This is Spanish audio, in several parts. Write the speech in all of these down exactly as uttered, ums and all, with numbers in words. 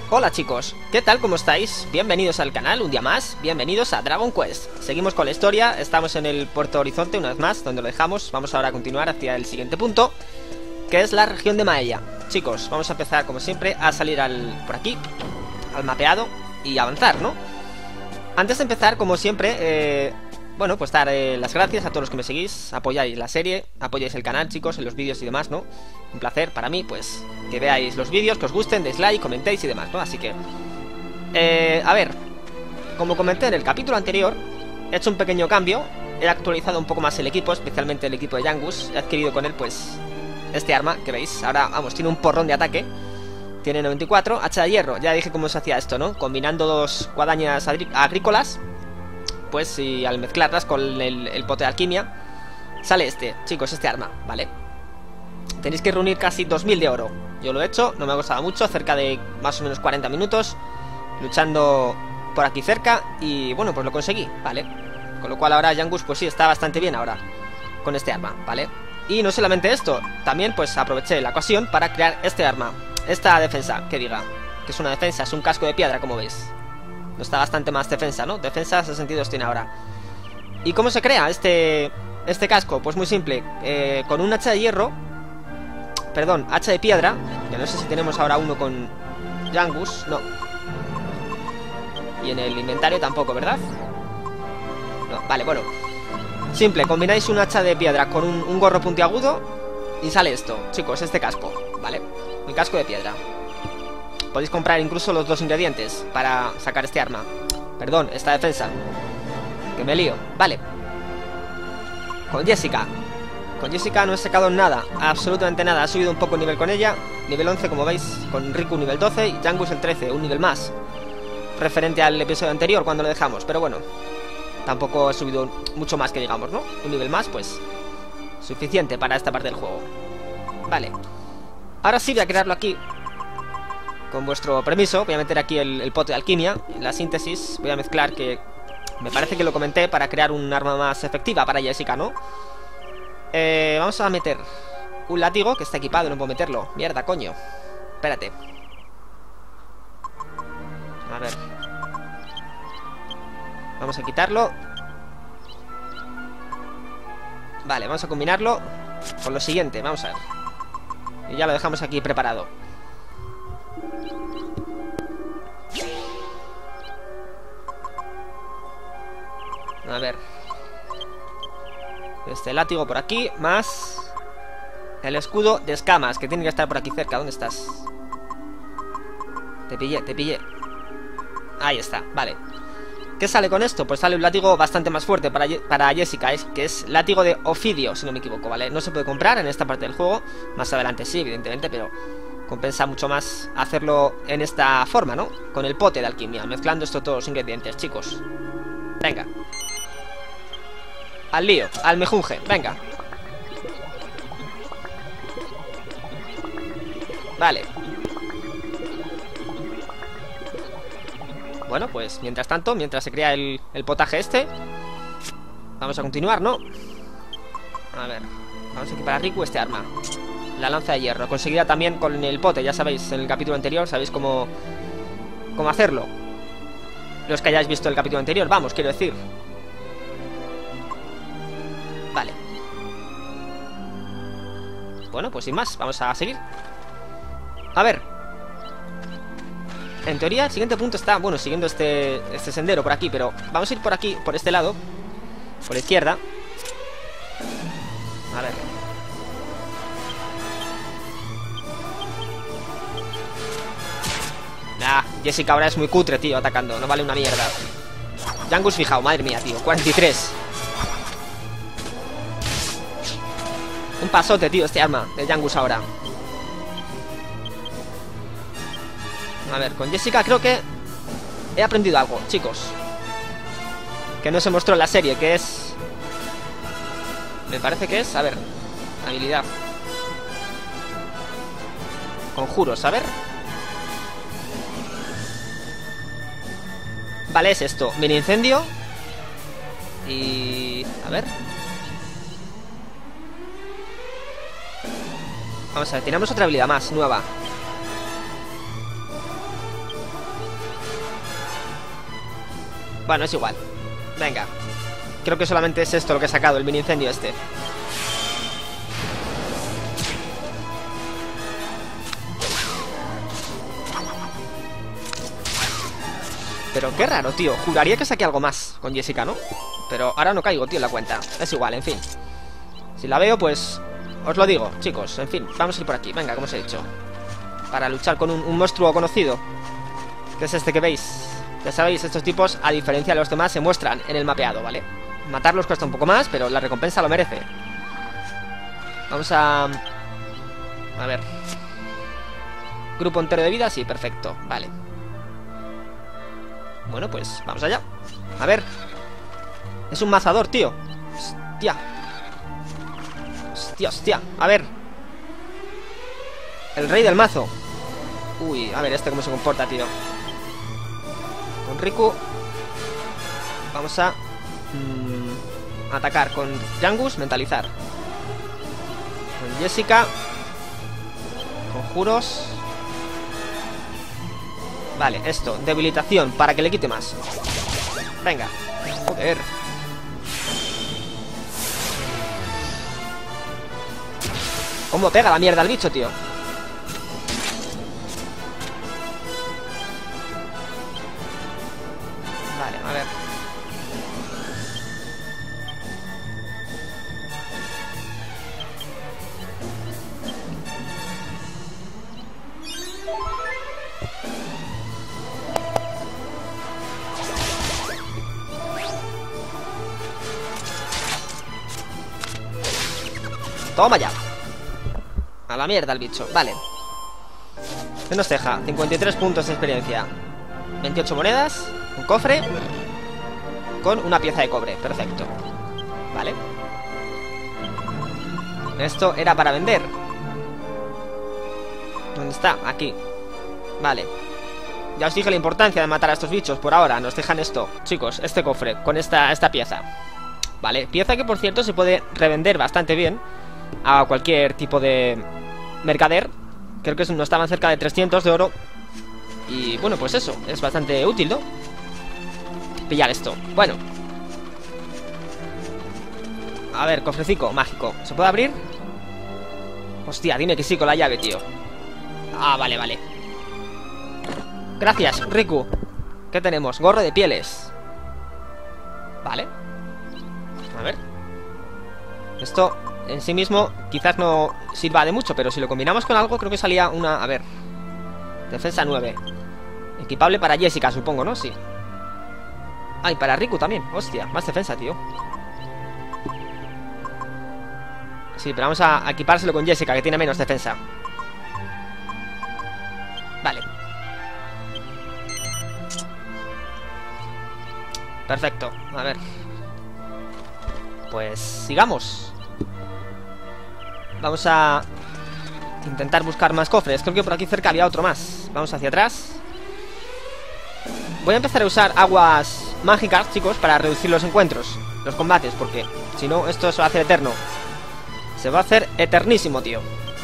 Hola chicos, ¿qué tal? ¿Cómo estáis? Bienvenidos al canal, un día más, bienvenidos a Dragon Quest. Seguimos con la historia, estamos en el Puerto Horizonte una vez más, donde lo dejamos. Vamos ahora a continuar hacia el siguiente punto, que es la región de Maella. Chicos, vamos a empezar como siempre a salir al, por aquí, al mapeado y avanzar, ¿no? Antes de empezar, como siempre, eh, bueno, pues dar eh, las gracias a todos los que me seguís, apoyáis la serie, apoyáis el canal, chicos, en los vídeos y demás, ¿no? Un placer para mí, pues, que veáis los vídeos, que os gusten, deis like, comentéis y demás, ¿no? Así que, eh, a ver, como comenté en el capítulo anterior, he hecho un pequeño cambio, he actualizado un poco más el equipo, especialmente el equipo de Yangus, he adquirido con él, pues, este arma, que veis, ahora, vamos, tiene un porrón de ataque, tiene noventa y cuatro, hacha de hierro, ya dije cómo se hacía esto, ¿no? Combinando dos guadañas agrícolas, pues, y al mezclarlas con el, el pote de alquimia, sale este, chicos, este arma, ¿vale? Tenéis que reunir casi dos mil de oro. Yo lo he hecho, no me ha costado mucho, cerca de más o menos cuarenta minutos luchando por aquí cerca. Y bueno, pues lo conseguí, ¿vale? Con lo cual ahora Yangus pues sí, está bastante bien ahora con este arma, ¿vale? Y no solamente esto, también pues aproveché la ocasión para crear este arma, esta defensa, que diga que es una defensa, es un casco de piedra, como veis. No está bastante más defensa, ¿no? Defensa sesenta y dos tiene ahora. ¿Y cómo se crea este, este casco? Pues muy simple, eh, con un hacha de hierro, perdón, hacha de piedra, que no sé si tenemos ahora uno con Yangus, no. Y en el inventario tampoco, ¿verdad? No, vale, bueno. Simple, combináis un hacha de piedra con un, un gorro puntiagudo y sale esto, chicos, este casco, ¿vale? El casco de piedra. Podéis comprar incluso los dos ingredientes para sacar este arma. Perdón, esta defensa. Que me lío, vale. Con Jessica. Con Jessica no he sacado nada, absolutamente nada. Ha subido un poco el nivel con ella, nivel once como veis, con Riku nivel doce y Yangus el trece, un nivel más referente al episodio anterior cuando lo dejamos. Pero bueno, tampoco he subido mucho más que digamos, ¿no? Un nivel más, pues suficiente para esta parte del juego. Vale. Ahora sí voy a crearlo aquí. Con vuestro permiso, voy a meter aquí el, el pote de alquimia, la síntesis. Voy a mezclar, que me parece que lo comenté, para crear un arma más efectiva para Jessica, ¿no? Eh, vamos a meter un látigo que está equipado, no puedo meterlo. Mierda, coño. Espérate. A ver. Vamos a quitarlo. Vale, vamos a combinarlo con lo siguiente, vamos a ver. Y ya lo dejamos aquí preparado. A ver. Este látigo por aquí, más el escudo de escamas, que tiene que estar por aquí cerca. ¿Dónde estás? Te pillé, te pillé. Ahí está, vale. ¿Qué sale con esto? Pues sale un látigo bastante más fuerte para, para Jessica, es, que es látigo de Ofidio, si no me equivoco, ¿vale? No se puede comprar en esta parte del juego. Más adelante sí, evidentemente, pero compensa mucho más hacerlo en esta forma, ¿no? Con el pote de alquimia, mezclando estos todos los ingredientes, chicos. Venga. Al lío, al mejunje, venga. Vale. Bueno, pues mientras tanto, mientras se crea el, el potaje este, vamos a continuar, ¿no? A ver, vamos a equipar a Riku este arma, la lanza de hierro, conseguida también con el pote. Ya sabéis, en el capítulo anterior, sabéis cómo Cómo hacerlo. Los que hayáis visto el capítulo anterior, vamos, quiero decir. Vale. Bueno, pues sin más, vamos a seguir. A ver. En teoría el siguiente punto está, bueno, siguiendo este, este sendero por aquí, pero vamos a ir por aquí, por este lado, por la izquierda. A ver. Nah, Jessica ahora es muy cutre, tío, atacando, no vale una mierda. Yangus fijado, madre mía, tío, cuarenta y tres. Un pasote, tío, este arma de Yangus ahora. A ver, con Jessica creo que he aprendido algo, chicos, que no se mostró en la serie, que es... Me parece que es, a ver, habilidad. Conjuros, a ver. Vale, es esto, mini incendio. Y... a ver. Vamos a ver, tenemos otra habilidad más, nueva. Bueno, es igual. Venga. Creo que solamente es esto lo que he sacado, el mini incendio este. Pero qué raro, tío. Juraría que saqué algo más con Jessica, ¿no? Pero ahora no caigo, tío, en la cuenta. Es igual, en fin. Si la veo, pues... os lo digo, chicos. En fin, vamos a ir por aquí. Venga, como os he dicho. Para luchar con un, un monstruo conocido. Que es este que veis. Ya sabéis, estos tipos, a diferencia de los demás, se muestran en el mapeado, ¿vale? Matarlos cuesta un poco más, pero la recompensa lo merece. Vamos a... A ver. Grupo entero de vida, sí, perfecto. Vale. Bueno, pues vamos allá. A ver. Es un mazador, tío. Hostia. Hostia, hostia. A ver. El rey del mazo. Uy, a ver este cómo se comporta, tío. Con Riku vamos a mmm, atacar. Con Yangus, mentalizar. Con Jessica, conjuros. Vale, esto, debilitación, para que le quite más. Venga, joder. ¿Cómo pega la mierda al bicho, tío? Vale, a ver. Toma ya. A la mierda el bicho, vale. ¿Qué nos deja? cincuenta y tres puntos de experiencia, veintiocho monedas, un cofre con una pieza de cobre, perfecto. Vale. Esto era para vender. ¿Dónde está? Aquí. Vale. Ya os dije la importancia de matar a estos bichos. Por ahora nos dejan esto, chicos, este cofre con esta, esta pieza. Vale, pieza que por cierto se puede revender bastante bien a cualquier tipo de mercader. Creo que no estaban cerca de trescientos de oro. Y bueno, pues eso, es bastante útil, ¿no? Pillar esto, bueno. A ver, cofrecico mágico, ¿se puede abrir? Hostia, dime que sí con la llave, tío. Ah, vale, vale. Gracias, Riku. ¿Qué tenemos? Gorro de pieles. Vale. A ver. Esto en sí mismo quizás no sirva de mucho, pero si lo combinamos con algo creo que salía una... A ver. Defensa nueve. Equipable para Jessica, supongo, ¿no? Sí. Ah, y para Riku también. Hostia, más defensa, tío. Sí, pero vamos a equipárselo con Jessica, que tiene menos defensa. Vale. Perfecto, a ver. Pues sigamos. Vamos a intentar buscar más cofres. Creo que por aquí cerca había otro más. Vamos hacia atrás. Voy a empezar a usar aguas mágicas, chicos, para reducir los encuentros, los combates, porque si no, esto se va a hacer eterno. Se va a hacer eternísimo, tío.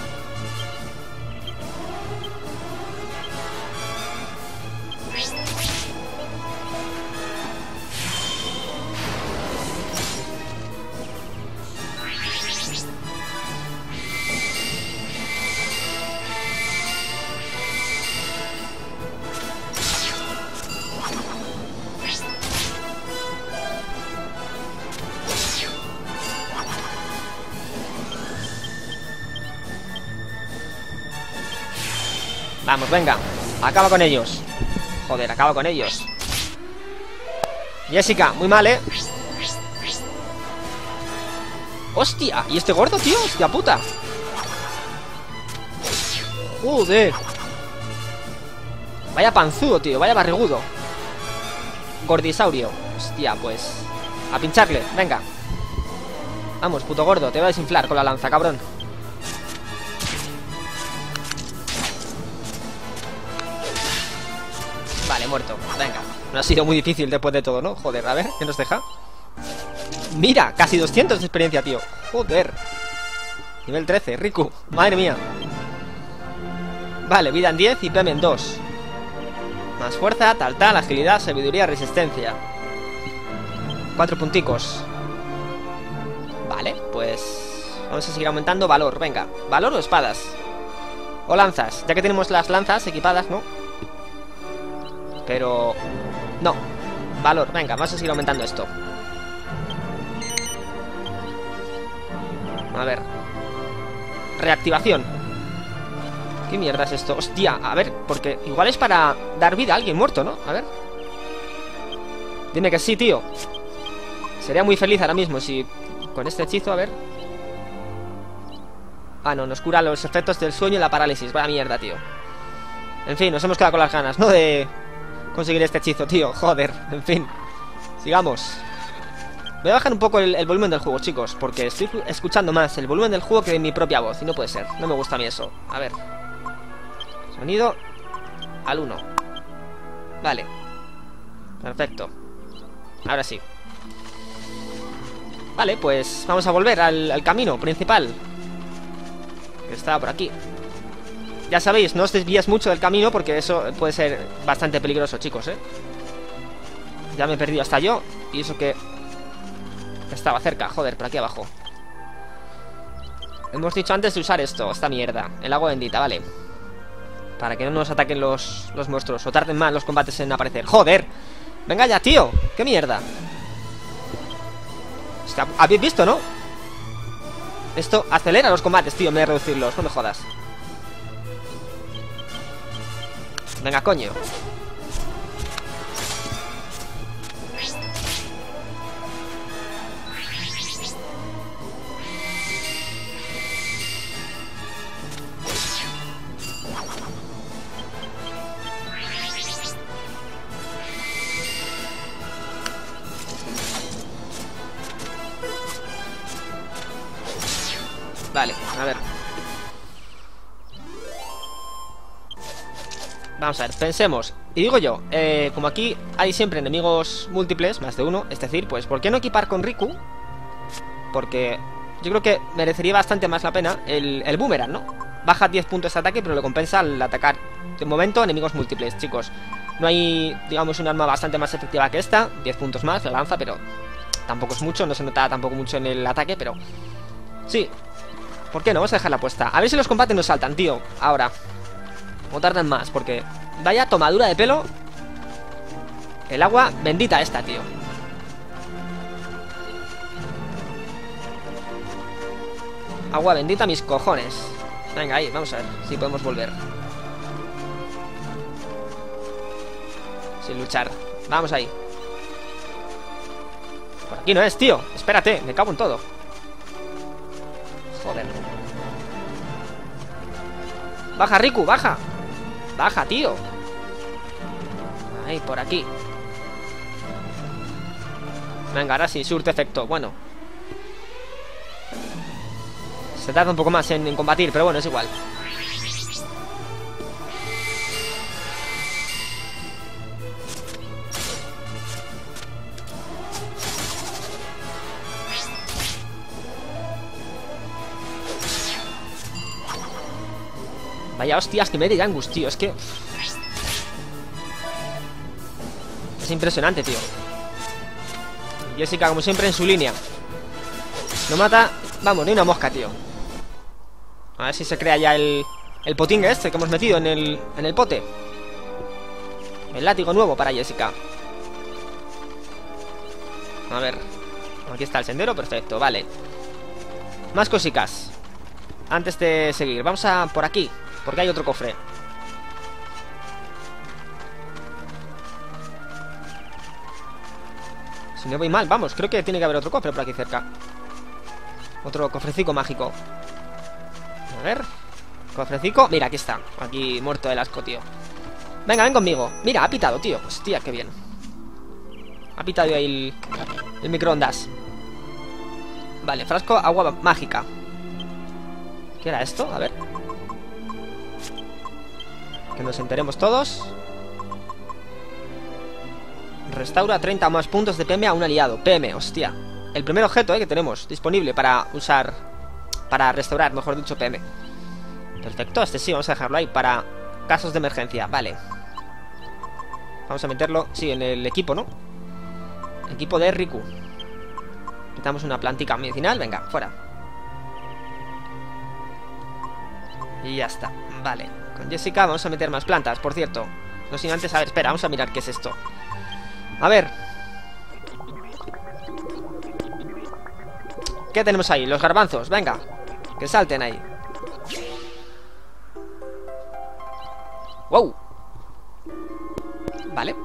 Vamos, venga, acaba con ellos. Joder, acaba con ellos. Jessica, muy mal, ¿eh? Hostia, ¿y este gordo, tío? Hostia puta. Joder. Vaya panzudo, tío, vaya barrigudo. Gordisaurio. Hostia, pues a pincharle, venga. Vamos, puto gordo, te voy a desinflar con la lanza, cabrón. Vale, muerto, venga. No ha sido muy difícil después de todo, ¿no? Joder, a ver, ¿qué nos deja? Mira, casi doscientos de experiencia, tío. Joder. Nivel trece, Riku, madre mía. Vale, vida en diez y P M en dos. Más fuerza, tal tal, agilidad, sabiduría, resistencia. Cuatro punticos. Vale, pues vamos a seguir aumentando valor, venga. ¿Valor o espadas? O lanzas, ya que tenemos las lanzas equipadas, ¿no? Pero... no, valor, venga, vamos a seguir aumentando esto. A ver. Reactivación. ¿Qué mierda es esto? Hostia, a ver, porque igual es para dar vida a alguien muerto, ¿no? A ver. Dime que sí, tío. Sería muy feliz ahora mismo si... con este hechizo, a ver. Ah, no, nos cura los efectos del sueño y la parálisis. Vaya mierda, tío. En fin, nos hemos quedado con las ganas, ¿no? De conseguir este hechizo, tío. Joder, en fin. Sigamos. Voy a bajar un poco el, el volumen del juego, chicos, porque estoy escuchando más el volumen del juego que de mi propia voz. Y no puede ser, no me gusta a mí eso. A ver. Sonido al uno. Vale. Perfecto. Ahora sí. Vale, pues vamos a volver al, al camino principal, que está por aquí. Ya sabéis, no os desvíes mucho del camino, porque eso puede ser bastante peligroso, chicos, ¿eh? Ya me he perdido hasta yo. Y eso que... estaba cerca, joder, por aquí abajo. Hemos dicho antes de usar esto, esta mierda, el agua bendita, vale. Para que no nos ataquen los, los monstruos, o tarden más los combates en aparecer. ¡Joder! Venga ya, tío, qué mierda. Es que habéis visto, ¿no? Esto acelera los combates, tío, en vez de reducirlos, no me jodas. Venga, coño. Vale, a ver. Vamos a ver, pensemos. Y digo yo, eh, como aquí hay siempre enemigos múltiples, más de uno, es decir, pues ¿por qué no equipar con Riku? Porque yo creo que merecería bastante más la pena el, el boomerang, ¿no? Baja diez puntos de ataque, pero lo compensa al atacar de momento enemigos múltiples, chicos. No hay, digamos, un arma bastante más efectiva que esta. diez puntos más, la lanza, pero tampoco es mucho, no se nota tampoco mucho en el ataque, pero... sí. ¿Por qué no? Vamos a dejarla puesta. A ver si los combates nos saltan, tío. Ahora. O tardan más, porque... vaya tomadura de pelo. El agua bendita esta, tío. Agua bendita mis cojones. Venga, ahí, vamos a ver si podemos volver. Sin luchar. Vamos ahí. Por aquí no es, tío. Espérate, me cago en todo. Joder. Baja, Riku, baja. Baja, tío. Ahí, por aquí. Venga, ahora sí, surte efecto. Bueno. Se tarda un poco más en, en combatir, pero bueno, es igual. Vaya hostias que me de Yangus, tío. Es que... es impresionante, tío. Jessica, como siempre, en su línea. No mata... vamos, ni una mosca, tío. A ver si se crea ya el... el potingue este que hemos metido en el... en el pote. El látigo nuevo para Jessica. A ver. Aquí está el sendero, perfecto, vale. Más cositas antes de seguir. Vamos a por aquí, porque hay otro cofre. Si no voy mal, vamos, creo que tiene que haber otro cofre por aquí cerca. Otro cofrecico mágico. A ver. Cofrecico, mira, aquí está. Aquí muerto el asco, tío. Venga, ven conmigo. Mira, ha pitado, tío. Hostia, qué bien. Ha pitado ahí el, el microondas. Vale, frasco, agua mágica. ¿Qué era esto? A ver. Que nos enteremos todos. Restaura treinta más puntos de P M a un aliado. P M, hostia. El primer objeto eh, que tenemos disponible para usar... para restaurar, mejor dicho, P M. Perfecto, este sí, vamos a dejarlo ahí para casos de emergencia, vale. Vamos a meterlo, sí, en el equipo, ¿no? Equipo de Riku. Quitamos una plantica medicinal, venga, fuera. Y ya está, vale. Con Jessica vamos a meter más plantas, por cierto. No sin antes, a ver, espera, vamos a mirar qué es esto. A ver. ¿Qué tenemos ahí? Los garbanzos, venga. Que salten ahí. ¡Wow! Vale.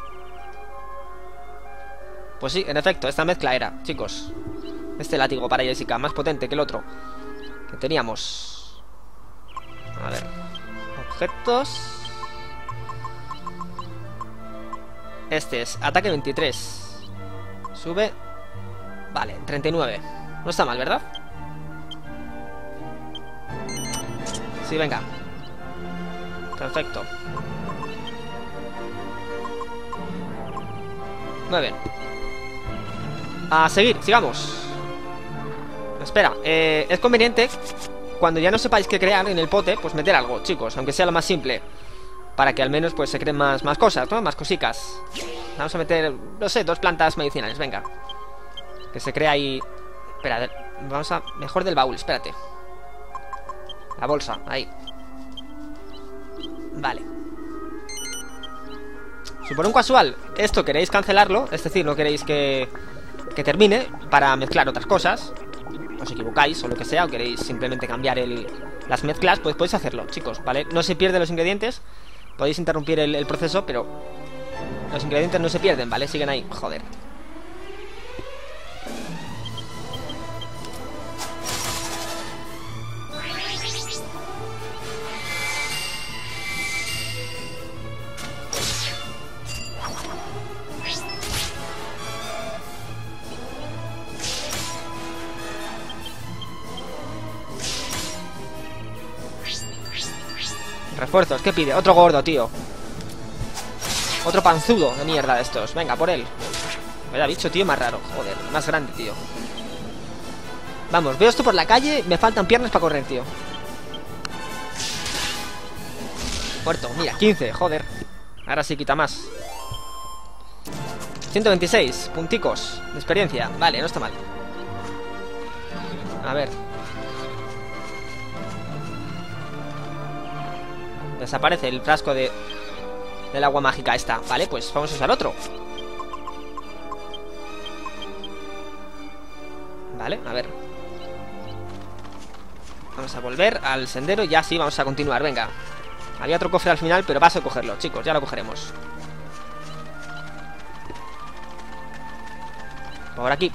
Pues sí, en efecto, esta mezcla era, chicos. Este látigo para Jessica, más potente que el otro que teníamos. A ver. Objetos. Este es ataque veintitrés. Sube. Vale, treinta y nueve. No está mal, ¿verdad? Sí, venga. Perfecto. Muy bien. A seguir, sigamos. Espera, eh, es conveniente cuando ya no sepáis qué crear en el pote, pues meter algo, chicos, aunque sea lo más simple, para que al menos pues se creen más, más cosas, ¿no? Más cosicas. Vamos a meter, no sé, dos plantas medicinales, venga. Que se crea ahí. Espera, vamos a... Mejor del baúl, espérate. La bolsa, ahí. Vale. Si por un casual esto queréis cancelarlo, es decir, no queréis que, que termine para mezclar otras cosas, os equivocáis o lo que sea, o queréis simplemente cambiar el, las mezclas, pues podéis hacerlo, chicos, ¿vale? No se pierden los ingredientes, podéis interrumpir el, el proceso, pero los ingredientes no se pierden, ¿vale? Siguen ahí, joder. Refuerzos, ¿qué pide? Otro gordo, tío. Otro panzudo de mierda de estos. Venga, por él. Vaya bicho, tío, más raro. Joder, más grande, tío. Vamos, veo esto por la calle. Me faltan piernas para correr, tío. Muerto, mira, quince, joder. Ahora sí quita más. ciento veintiséis punticos de experiencia. Vale, no está mal. A ver. Desaparece el frasco de del agua mágica esta. Vale, pues vamos a usar otro. Vale, a ver. Vamos a volver al sendero. Ya sí, vamos a continuar, venga. Había otro cofre al final, pero paso a cogerlo, chicos, ya lo cogeremos. Por aquí.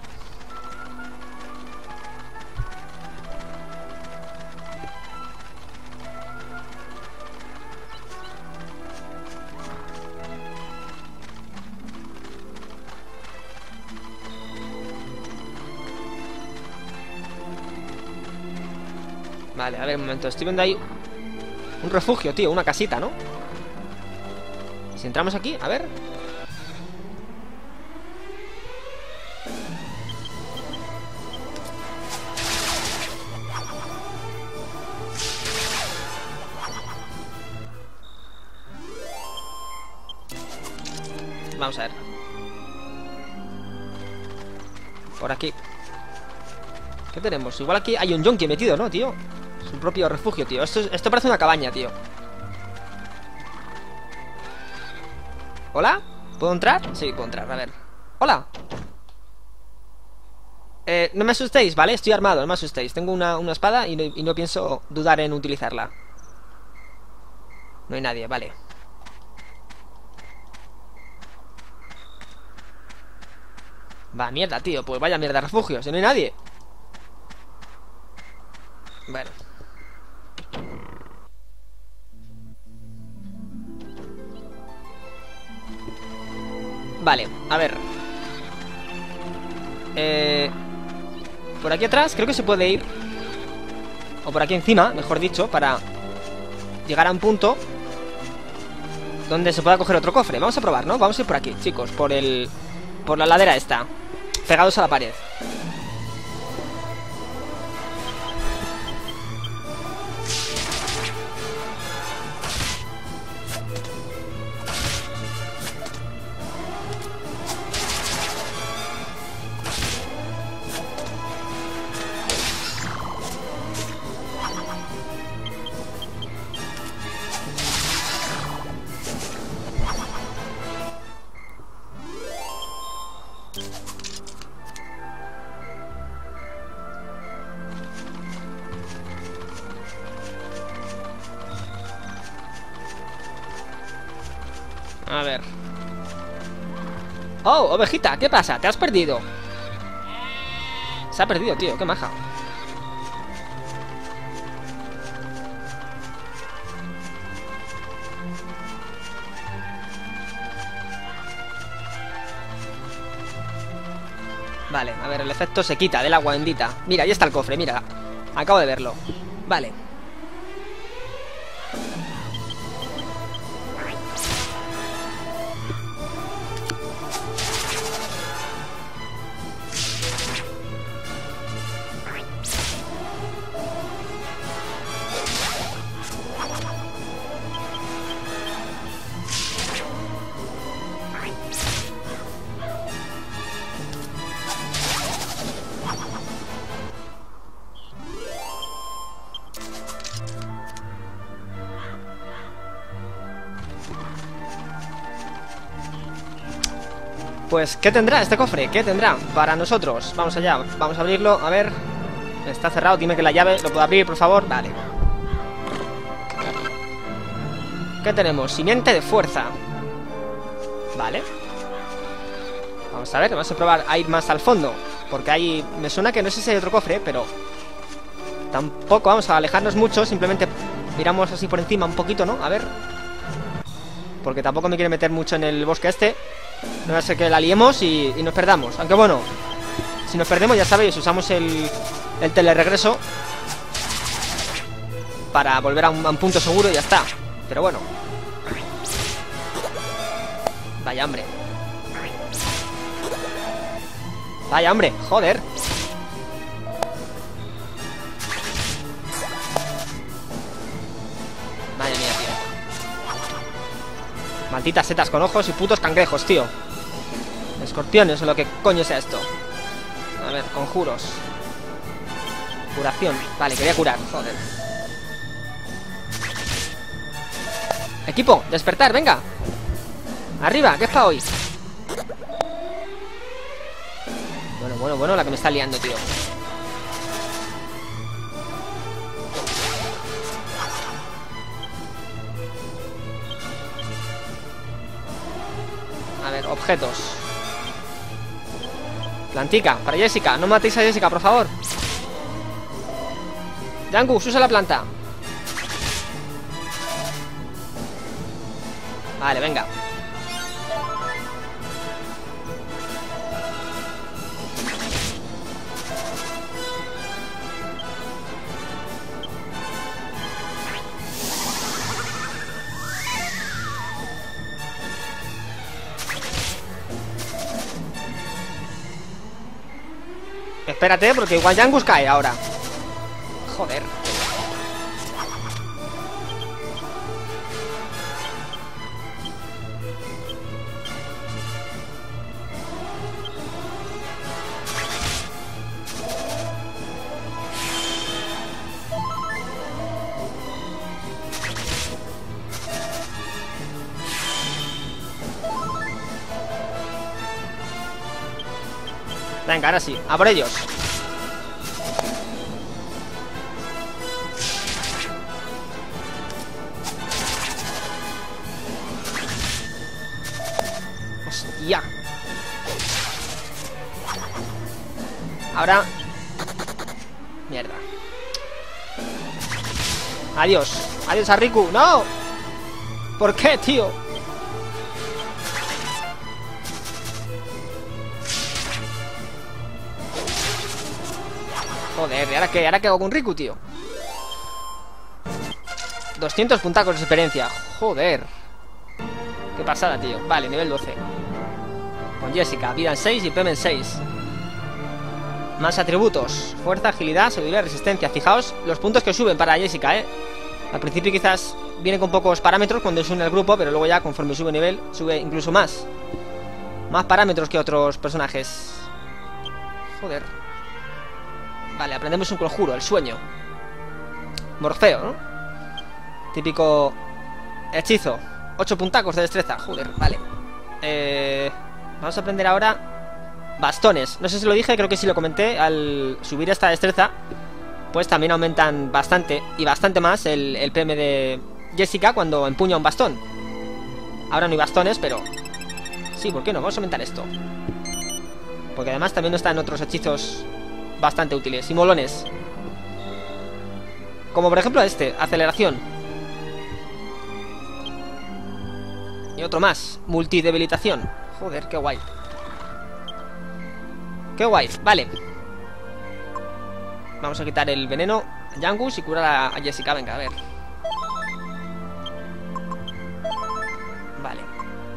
Vale, a ver, un momento, estoy viendo ahí un refugio, tío, una casita, ¿no? Si entramos aquí, a ver. Vamos a ver. Por aquí. ¿Qué tenemos? Igual aquí hay un yonki metido, ¿no, tío? Es un propio refugio, tío. Esto, esto parece una cabaña, tío. ¿Hola? ¿Puedo entrar? Sí, puedo entrar, a ver. ¡Hola! Eh, no me asustéis, ¿vale? Estoy armado, no me asustéis. Tengo una, una espada y no, y no pienso dudar en utilizarla. No hay nadie, vale. Va, mierda, tío. Pues vaya mierda refugio, si no hay nadie. Bueno. Vale, a ver. Eh, por aquí atrás creo que se puede ir. O por aquí encima, mejor dicho, para llegar a un punto donde se pueda coger otro cofre. Vamos a probar, ¿no? Vamos a ir por aquí, chicos. Por el... Por la ladera esta, pegados a la pared. A ver. Oh, ovejita, ¿qué pasa? ¿Te has perdido? Se ha perdido, tío, qué maja. Vale, a ver, el efecto se quita del agua bendita. Mira, ahí está el cofre, mira. Acabo de verlo. Vale. Pues, ¿qué tendrá este cofre? ¿Qué tendrá para nosotros? Vamos allá, vamos a abrirlo, a ver. Está cerrado, dime que la llave lo puedo abrir, por favor. Vale. ¿Qué tenemos? Simiente de fuerza. Vale. Vamos a ver, vamos a probar a ir más al fondo, porque ahí me suena que no sé si hay otro cofre, pero tampoco vamos a alejarnos mucho. Simplemente miramos así por encima un poquito, ¿no? A ver, porque tampoco me quiere meter mucho en el bosque este. No va a ser que la liemos y, y nos perdamos. Aunque bueno, si nos perdemos ya sabéis, usamos el, el teleregreso para volver a un, a un punto seguro y ya está. Pero bueno. Vaya hombre. Vaya hombre, joder. Madre mía, tío. Malditas setas con ojos y putos cangrejos, tío. Escorpiones o lo que coño sea esto. A ver, conjuros. Curación. Vale, quería curar, joder. Equipo, despertar, venga. Arriba, ¿qué es para hoy? Bueno, bueno, bueno, la que me está liando, tío. A ver, objetos. Plantica, para Jessica. No matéis a Jessica, por favor. Yangus, usa la planta. Vale, venga. Espérate, porque igual Yangus cae ahora. Joder. Venga, ahora sí, a por ellos. Hostia. Ahora. Mierda. Adiós. Adiós a Riku. ¡No! ¿Por qué, tío? Joder, ¿y ahora qué? ¿Ahora qué hago con Riku, tío? doscientos puntacos de experiencia. Joder. Qué pasada, tío. Vale, nivel doce. Con Jessica, vida en seis y P M en seis. Más atributos. Fuerza, agilidad, sabiduría, resistencia. Fijaos los puntos que suben para Jessica, ¿eh? Al principio quizás viene con pocos parámetros cuando se une el grupo, pero luego ya conforme sube nivel, sube incluso más. Más parámetros que otros personajes. Joder. Vale, aprendemos un conjuro, el sueño. Morfeo, ¿no? Típico hechizo. Ocho puntacos de destreza, joder, vale. eh, Vamos a aprender ahora bastones. No sé si lo dije, creo que sí lo comenté. Al subir esta destreza, pues también aumentan bastante y bastante más el, el P M de Jessica cuando empuña un bastón. Ahora no hay bastones, pero... Sí, ¿por qué no? Vamos a aumentar esto. Porque además también nos están otros hechizos bastante útiles y molones. Como por ejemplo este, aceleración. Y otro más, multidebilitación. Joder, qué guay. Qué guay, vale. Vamos a quitar el veneno a Yangus y curar a, a Jessica, venga, a ver. Vale.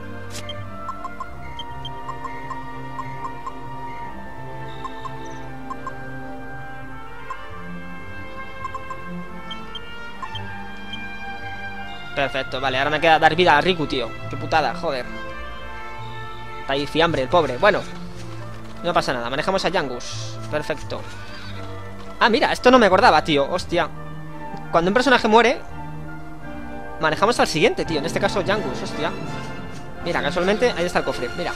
Perfecto, vale, ahora me queda dar vida a Riku, tío. Qué putada, joder. Está ahí fiambre, el pobre. Bueno, no pasa nada, manejamos a Yangus. Perfecto. Ah, mira, esto no me acordaba, tío, hostia. Cuando un personaje muere, manejamos al siguiente, tío. En este caso, Yangus, hostia. Mira, casualmente, ahí está el cofre, mira.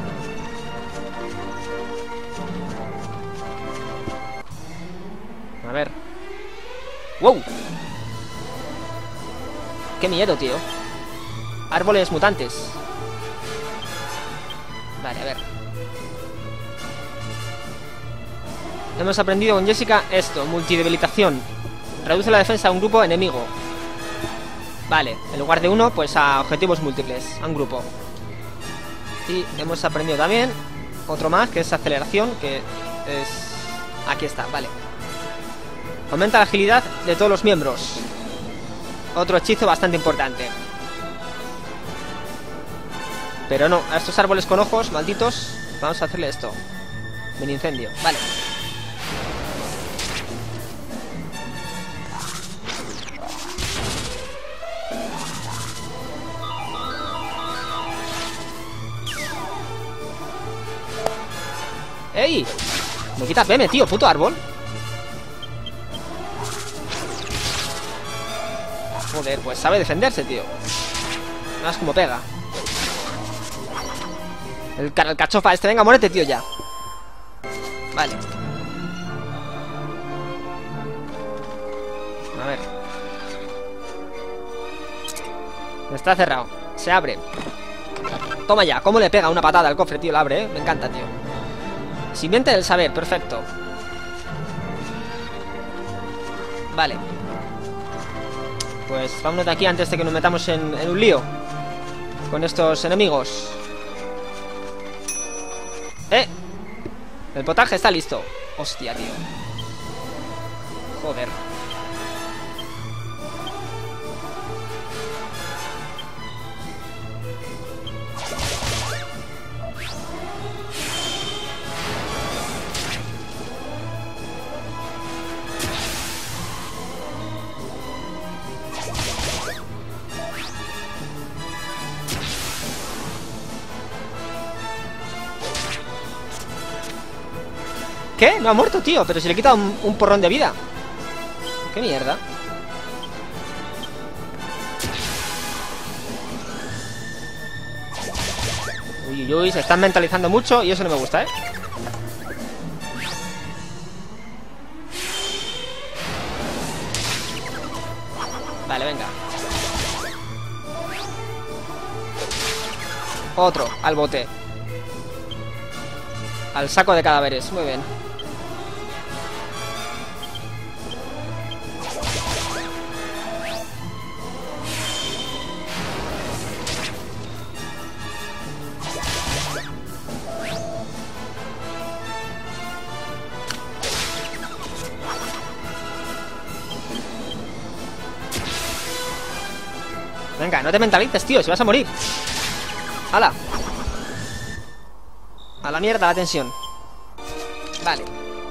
A ver. ¡Wow! ¡Qué miedo, tío! Árboles mutantes. Vale, a ver. Hemos aprendido con Jessica esto, multidebilitación. Reduce la defensa a un grupo enemigo. Vale, en lugar de uno, pues a objetivos múltiples, a un grupo. Y hemos aprendido también otro más, que es aceleración, que es... Aquí está, vale. Aumenta la agilidad de todos los miembros. Otro hechizo bastante importante. Pero no, a estos árboles con ojos, malditos, vamos a hacerle esto. Mini incendio, vale. ¡Ey! Me quitas B M, tío, puto árbol. Joder, pues sabe defenderse, tío. Nada más como pega. El, el cachofa este, venga, muérete, tío, ya. Vale. A ver. Está cerrado. Se abre. Toma ya, ¿cómo le pega una patada al cofre, tío? Lo abre, ¿eh? Me encanta, tío. Simiente del saber, perfecto. Vale. Pues vámonos de aquí antes de que nos metamos en, en un lío con estos enemigos. ¡Eh! El potaje está listo. Hostia, tío. Joder. ¿Qué? No ha muerto, tío, pero si le he quitado un, un porrón de vida. ¿Qué mierda? Uy, uy, uy, se están mentalizando mucho y eso no me gusta, ¿eh? Vale, venga. Otro, al bote. Al saco de cadáveres, muy bien. Venga, no te mentalices, tío, si vas a morir. ¡Hala! A la mierda la tensión. Vale.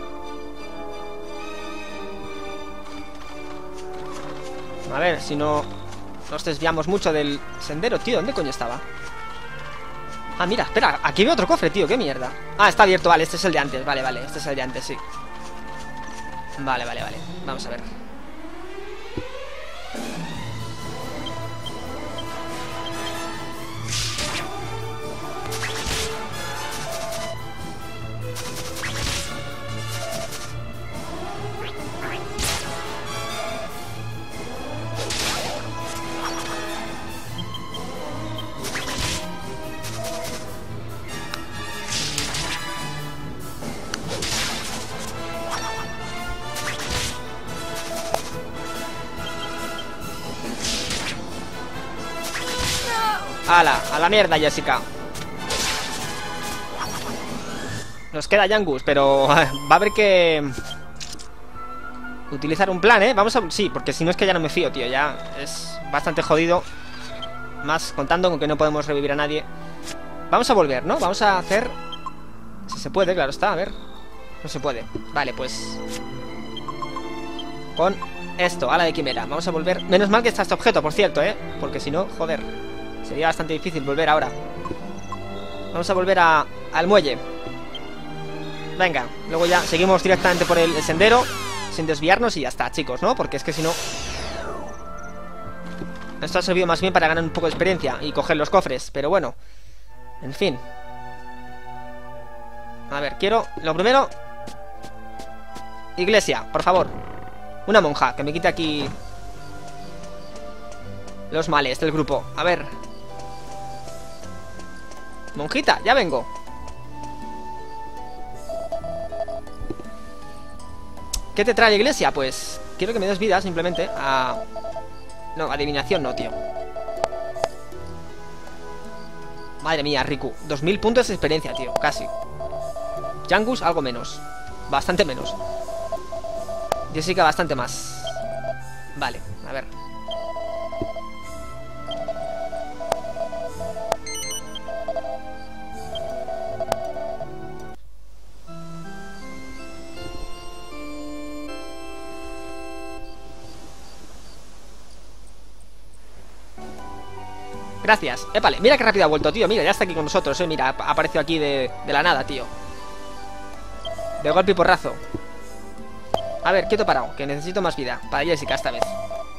A ver, si no nos desviamos mucho del sendero, tío. ¿Dónde coño estaba? Ah, mira, espera, aquí veo otro cofre, tío, qué mierda. Ah, está abierto, vale, este es el de antes. Vale, vale, este es el de antes, sí. Vale, vale, vale, vamos a ver. ¡Hala! A la mierda, Jessica. Nos queda Yangus, pero va a haber que utilizar un plan, ¿eh? Vamos a... Sí, porque si no es que ya no me fío, tío. Ya es bastante jodido. Más contando con que no podemos revivir a nadie. Vamos a volver, ¿no? Vamos a hacer... Si se puede, claro está, a ver. No se puede. Vale, pues... Con esto, ala de quimera. Vamos a volver... Menos mal que está este objeto, por cierto, ¿eh? Porque si no, joder, sería bastante difícil volver ahora. Vamos a volver a... al muelle. Venga, luego ya seguimos directamente por el sendero sin desviarnos y ya está, chicos, ¿no? Porque es que si no... Esto ha servido más bien para ganar un poco de experiencia y coger los cofres, pero bueno. En fin. A ver, quiero... Lo primero... Iglesia, por favor. Una monja, que me quite aquí los males del grupo. A ver. Monjita, ya vengo. ¿Qué te trae la iglesia? Pues quiero que me des vida, simplemente. A... No, adivinación no, tío. Madre mía, Riku, dos mil puntos de experiencia, tío, casi. Yangus, algo menos. Bastante menos. Jessica, bastante más. Vale, a ver. Gracias, épale, mira qué rápido ha vuelto, tío. Mira, ya está aquí con nosotros, eh, mira, ha aparecido aquí de, de la nada, tío. De golpe y porrazo. A ver, quieto parado, que necesito más vida para Jessica esta vez.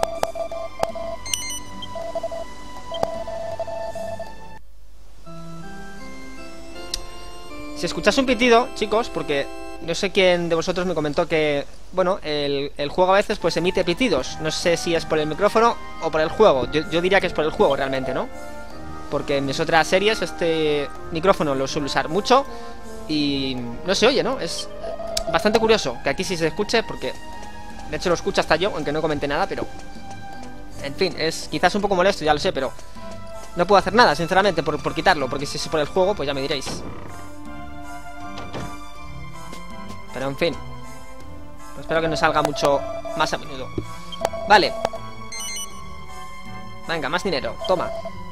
Si escuchas un pitido, chicos, porque no sé quién de vosotros me comentó que, bueno, el, el juego a veces pues emite pitidos. No sé si es por el micrófono o por el juego. Yo, yo diría que es por el juego realmente, ¿no? Porque en mis otras series este micrófono lo suelo usar mucho y no se oye, ¿no? Es bastante curioso que aquí sí se escuche, porque de hecho lo escucho hasta yo, aunque no comenté nada, pero... En fin, es quizás un poco molesto, ya lo sé, pero no puedo hacer nada, sinceramente, por, por quitarlo, porque si es por el juego, pues ya me diréis. Pero en fin, espero que no salga mucho más a menudo. Vale. Venga, más dinero, toma.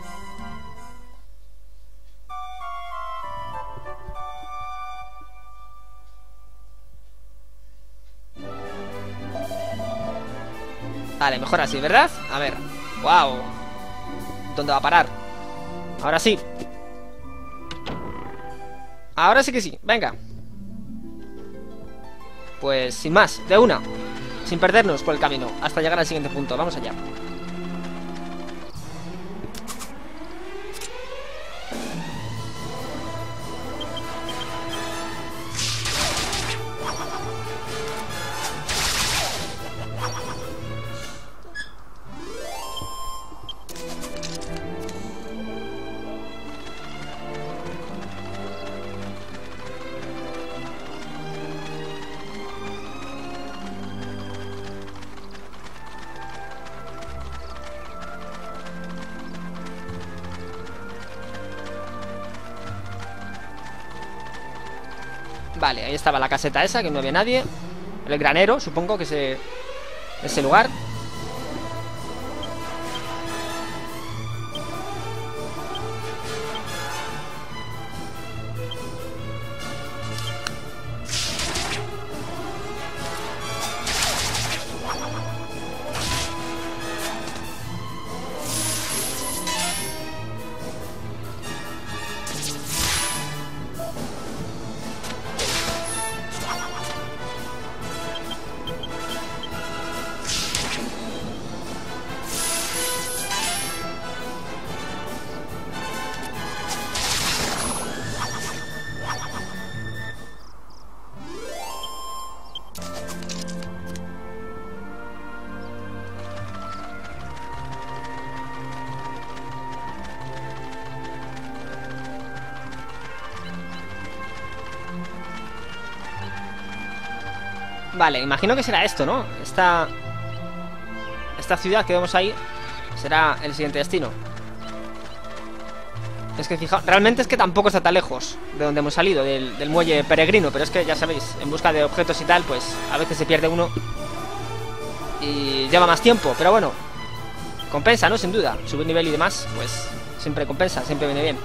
Vale, mejor así, ¿verdad? A ver, wow. ¿Dónde va a parar? Ahora sí. Ahora sí que sí, venga. Pues sin más, de una, sin perdernos por el camino, hasta llegar al siguiente punto. Vamos allá. Vale, ahí estaba la caseta esa, que no había nadie. El granero, supongo que es ese lugar. Vale, imagino que será esto, ¿no? Esta... Esta ciudad que vemos ahí será el siguiente destino. Es que fijaos, realmente es que tampoco está tan lejos de donde hemos salido, del, del muelle peregrino. Pero es que ya sabéis, en busca de objetos y tal, pues a veces se pierde uno y lleva más tiempo. Pero bueno, compensa, ¿no? Sin duda, subir nivel y demás, pues siempre compensa, siempre viene bien.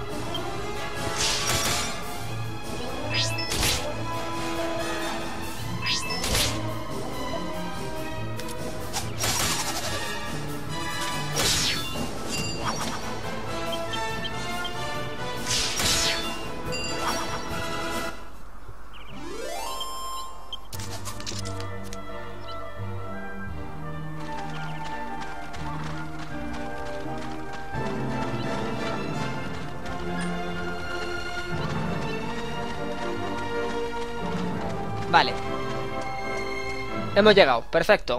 Vale. Hemos llegado, perfecto.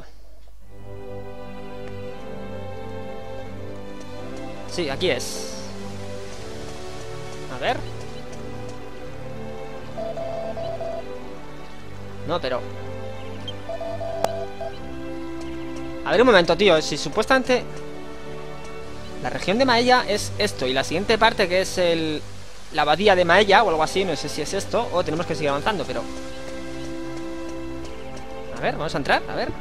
Sí, aquí es. A ver. No, pero... A ver un momento, tío. Si supuestamente... La región de Maella es esto. Y la siguiente parte que es el... La abadía de Maella o algo así. No sé si es esto o tenemos que seguir avanzando, pero... A ver, vamos a entrar, a ver.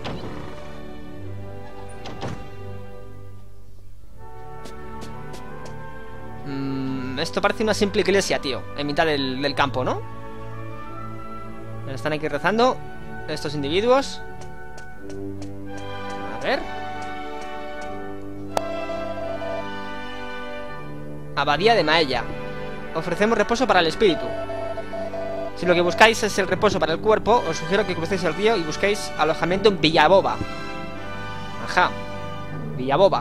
Mm, esto parece una simple iglesia, tío. En mitad del, del campo, ¿no? Están aquí rezando estos individuos. A ver. Abadía de Maella. Ofrecemos reposo para el espíritu. Si lo que buscáis es el reposo para el cuerpo, os sugiero que crucéis el río y busquéis alojamiento en Villaboba. Ajá. Villaboba.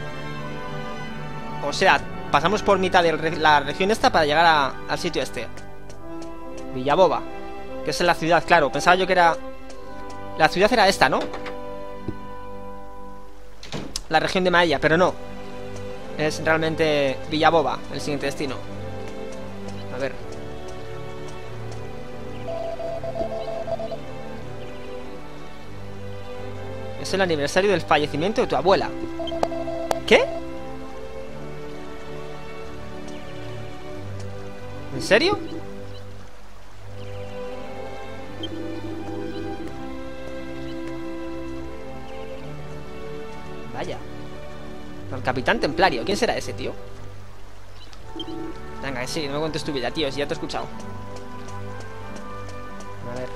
O sea, pasamos por mitad de la región esta para llegar a, al sitio este. Villaboba. Que es en la ciudad, claro. Pensaba yo que era... La ciudad era esta, ¿no? La región de Maella, pero no. Es realmente Villaboba, el siguiente destino. A ver... Es el aniversario del fallecimiento de tu abuela. ¿Qué? ¿En serio? Vaya. El capitán templario. ¿Quién será ese, tío? Venga, que sí, no me cuentes tu vida, tío. Si ya te he escuchado. A ver.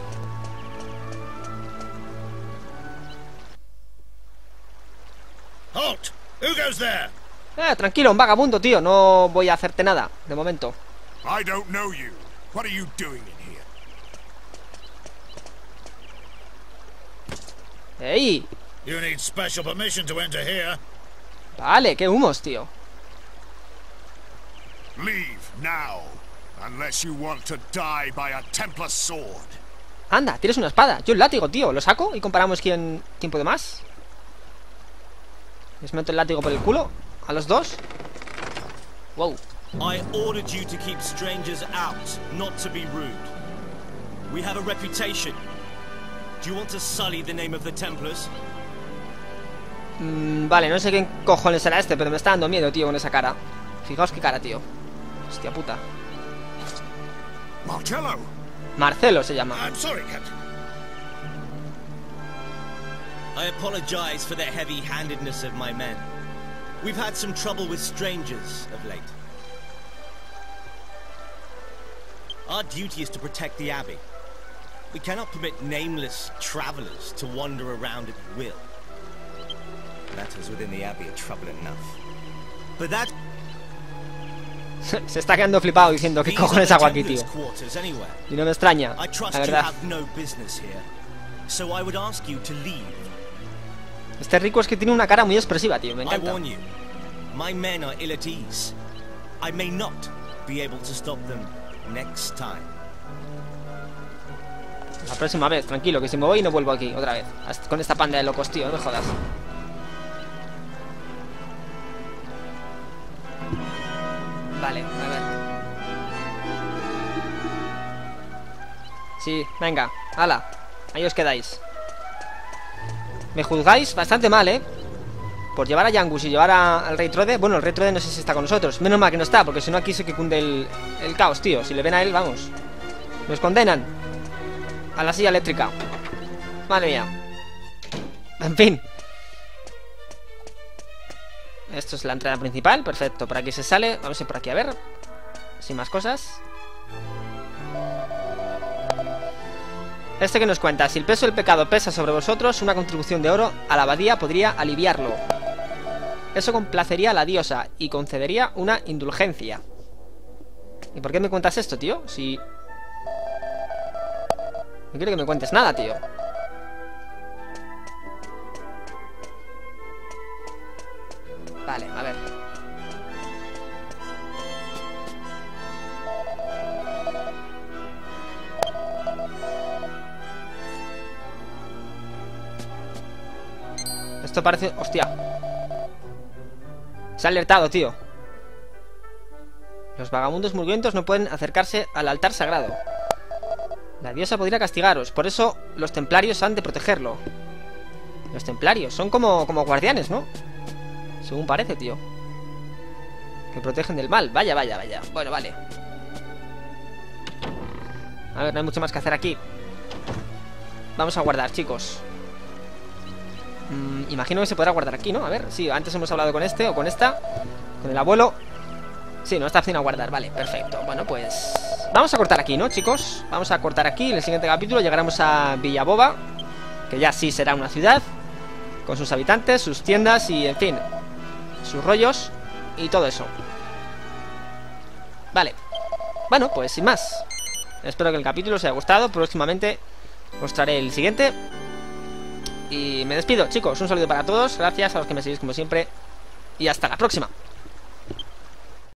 Halt! Who goes there? Eh, tranquilo, un vagabundo, tío. No voy a hacerte nada, de momento. I don't know you. What are you doing in here? ¡Ey! You need special permission to enter here. Vale, qué humos, tío. Leave now, unless you want to die by a Templar sword. Anda, tienes una espada. Yo el látigo, tío. ¿Lo saco y comparamos quién, quién puede más? Les meto el látigo por el culo a los dos. Wow. I ordered you to keep strangers out, not to be rude. We have a reputation. Do you want to sully the name of the Templars? Mm, vale, no sé quién cojones será este, pero me está dando miedo, tío, con esa cara. Fijaos qué cara, tío. Hostia puta. Marcello. Marcelo se llama. I'm sorry, Captain. I apologize for the heavy-handedness of my men. We've had some trouble with strangers of late. Our duty is to protect the Abbey. We cannot permit nameless travelers to wander around at will. Matters within the Abbey are trouble enough. But that... Se está quedando flipado diciendo ¿qué cojones hago aquí, tío? Y no me extraña, I trust la you verdad. have no business here. So I would ask you to leave. Este rico es que tiene una cara muy expresiva, tío, me I encanta. warn you, my men are ill at ease. I may not be able to stop them next time. La próxima vez, tranquilo, que si me voy no vuelvo aquí otra vez. Hasta con esta panda de locos, tío, no me jodas. Vale, a ver. Sí, venga, hala. Ahí os quedáis. Me juzgáis bastante mal, ¿eh? por llevar a Yangus y llevar a, al Rey Trode. Bueno, el Rey Trode no sé si está con nosotros. Menos mal que no está, porque si no aquí sí que cunde el, el caos, tío. Si le ven a él, vamos, nos condenan a la silla eléctrica. Madre mía. En fin. Esto es la entrada principal, perfecto. Por aquí se sale, vamos a ir por aquí a ver. Sin más cosas. Este que nos cuenta: si el peso del pecado pesa sobre vosotros, una contribución de oro a la abadía podría aliviarlo. Eso complacería a la diosa y concedería una indulgencia. ¿Y por qué me cuentas esto, tío? Si... no quiero que me cuentes nada, tío. Vale, a ver. Esto parece... hostia. Se ha alertado, tío. Los vagabundos mugrientos no pueden acercarse al altar sagrado. La diosa podría castigaros. Por eso los templarios han de protegerlo. Los templarios son como, como guardianes, ¿no? Según parece, tío. Que protegen del mal. Vaya, vaya, vaya. Bueno, vale. A ver, no hay mucho más que hacer aquí. Vamos a guardar, chicos. mm, Imagino que se podrá guardar aquí, ¿no? A ver, sí, antes hemos hablado con este o con esta. Con el abuelo. Sí, no está opción a guardar, vale, perfecto. Bueno, pues vamos a cortar aquí, ¿no, chicos? Vamos a cortar aquí. En el siguiente capítulo llegaremos a Villaboba, que ya sí será una ciudad, con sus habitantes, sus tiendas y, en fin, sus rollos y todo eso. Vale. Bueno, pues sin más. Espero que el capítulo os haya gustado. Próximamente os traeré el siguiente. Y me despido, chicos. Un saludo para todos. Gracias a los que me seguís como siempre. Y hasta la próxima.